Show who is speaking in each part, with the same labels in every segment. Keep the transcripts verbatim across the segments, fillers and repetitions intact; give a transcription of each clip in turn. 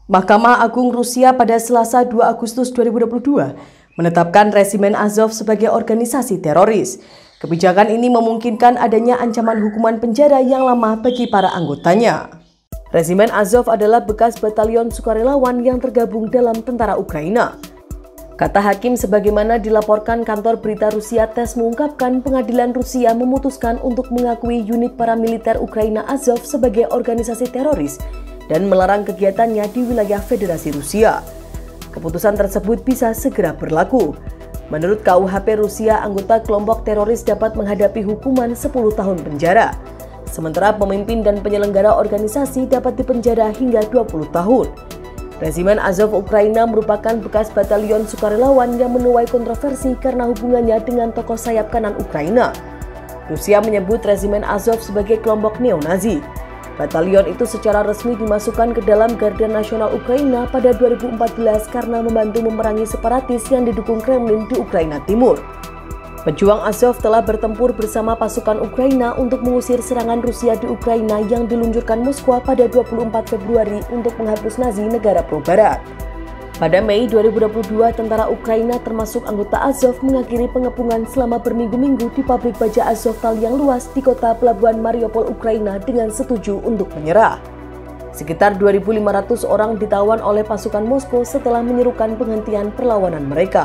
Speaker 1: Mahkamah Agung Rusia pada Selasa dua Agustus dua ribu dua puluh dua menetapkan Resimen Azov sebagai organisasi teroris. Kebijakan ini memungkinkan adanya ancaman hukuman penjara yang lama bagi para anggotanya. Resimen Azov adalah bekas batalion sukarelawan yang tergabung dalam tentara Ukraina. Kata hakim, sebagaimana dilaporkan kantor berita Rusia TASS mengungkapkan, pengadilan Rusia memutuskan untuk mengakui unit paramiliter Ukraina Azov sebagai organisasi teroris dan melarang kegiatannya di wilayah Federasi Rusia. Keputusan tersebut bisa segera berlaku. Menurut K U H P Rusia, anggota kelompok teroris dapat menghadapi hukuman sepuluh tahun penjara. Sementara pemimpin dan penyelenggara organisasi dapat dipenjara hingga dua puluh tahun. Resimen Azov Ukraina merupakan bekas batalion sukarelawan yang menuai kontroversi karena hubungannya dengan tokoh sayap kanan Ukraina. Rusia menyebut Resimen Azov sebagai kelompok neo-Nazi. Batalion itu secara resmi dimasukkan ke dalam Garda Nasional Ukraina pada dua ribu empat belas karena membantu memerangi separatis yang didukung Kremlin di Ukraina Timur. Pejuang Azov telah bertempur bersama pasukan Ukraina untuk mengusir serangan Rusia di Ukraina yang diluncurkan Moskwa pada dua puluh empat Februari untuk menghapus Nazi negara pro-Barat. Pada Mei dua ribu dua puluh dua, tentara Ukraina termasuk anggota Azov mengakhiri pengepungan selama berminggu-minggu di pabrik baja Azovstal yang luas di kota pelabuhan Mariupol, Ukraina dengan setuju untuk menyerah. Sekitar dua ribu lima ratus orang ditawan oleh pasukan Moskow setelah menyerukan penghentian perlawanan mereka.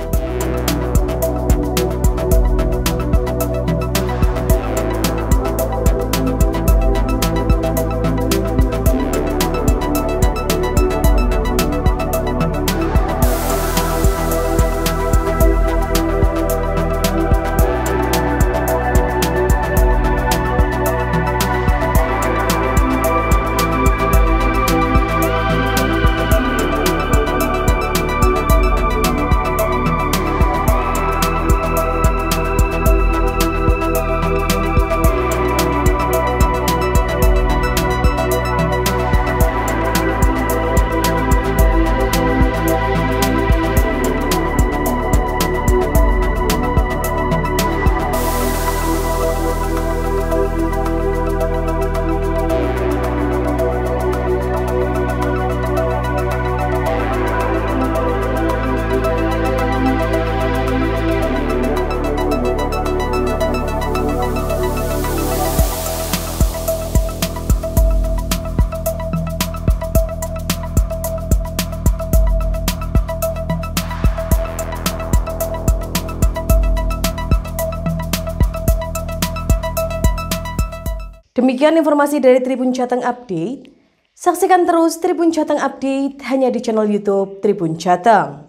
Speaker 1: Demikian informasi dari Tribun Jateng Update. Saksikan terus Tribun Jateng Update hanya di channel YouTube Tribun Jateng.